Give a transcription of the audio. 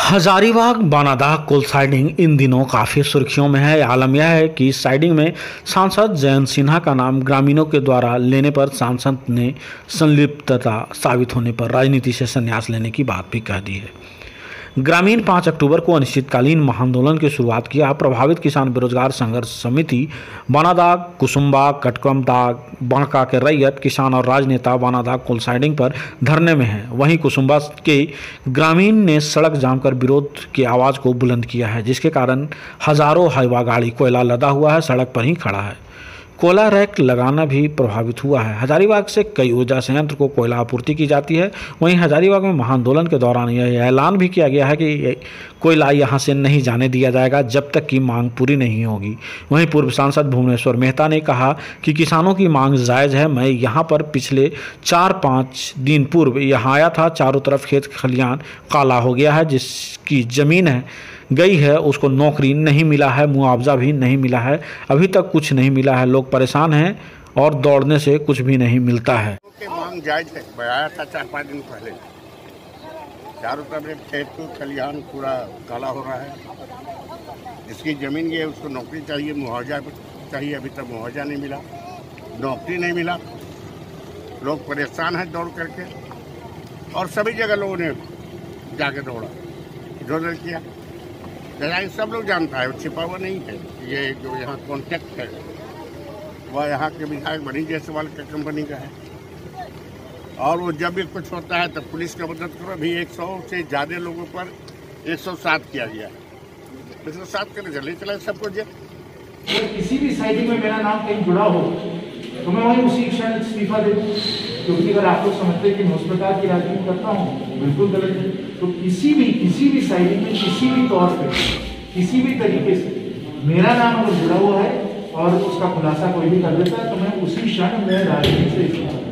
हजारीबाग बानादाग कुल साइडिंग इन दिनों काफ़ी सुर्खियों में है। आलम यह है कि साइडिंग में सांसद जयंत सिन्हा का नाम ग्रामीणों के द्वारा लेने पर सांसद ने संलिप्तता साबित होने पर राजनीति से संन्यास लेने की बात भी कह दी है। ग्रामीण 5 अक्टूबर को अनिश्चितकालीन महाआंदोलन की शुरुआत किया। प्रभावित किसान बेरोजगार संघर्ष समिति बानादाग, कुसुम्बा, कटकमदाग, बांका के रैयत किसान और राजनेता बानादाग कुल साइडिंग पर धरने में हैं। वहीं कुसुम्बा के ग्रामीण ने सड़क जाम कर विरोध की आवाज़ को बुलंद किया है, जिसके कारण हजारों हाईवा गाड़ी कोयला लदा हुआ है, सड़क पर ही खड़ा है। कोयला रैक लगाना भी प्रभावित हुआ है। हजारीबाग से कई ऊर्जा संयंत्र को कोयला आपूर्ति की जाती है। वहीं हजारीबाग में महाआंदोलन के दौरान यह ऐलान भी किया गया है कि कोयला यहां से नहीं जाने दिया जाएगा जब तक कि मांग पूरी नहीं होगी। वहीं पूर्व सांसद भुवनेश्वर मेहता ने कहा कि किसानों की मांग जायज़ है। मैं यहां पर पिछले 4-5 दिन पूर्व यहां आया था। चारों तरफ खेत खलियान काला हो गया है। जिसकी ज़मीन है गई है उसको नौकरी नहीं मिला है, मुआवजा भी नहीं मिला है, अभी तक कुछ नहीं मिला है। लोग परेशान हैं और दौड़ने से कुछ भी नहीं मिलता है। मांग जायज है। आया था 4-5 दिन पहले। चारों तरफ खेत खलिहान पूरा काला हो रहा है। जिसकी जमीन गई है उसको नौकरी चाहिए, मुआवजा चाहिए, अभी तक मुआवजा नहीं मिला, नौकरी नहीं मिला। लोग परेशान हैं दौड़ करके, और सभी जगह लोगों ने जाके दौड़ा, इधर किया। सब लोग जानता है, छिपा हुआ नहीं है। ये जो यहाँ कॉन्टेक्ट है वह यहाँ के विधायक बनी जायसवाल के कंपनी का है, और वो जब भी कुछ होता है तो पुलिस का मदद करो। अभी 100 से ज़्यादा लोगों पर 107 किया गया है। 107 करने चले चला सबको। किसी भी साइडिंग में मेरा नाम कहीं जुड़ा हो तो मैं वहीं उसी क्षण इस्तीफा दे दूँ, क्योंकि अगर आप लोग समझते हैं कि मैं उस प्रकार की राजनीति करता हूँ, बिल्कुल गलत है। तो किसी भी साइडिंग में किसी भी तौर पे किसी भी तरीके से मेरा नाम अगर जुड़ा हुआ है और उसका खुलासा कोई भी कर देता है तो मैं उसी क्षण में राजनीति से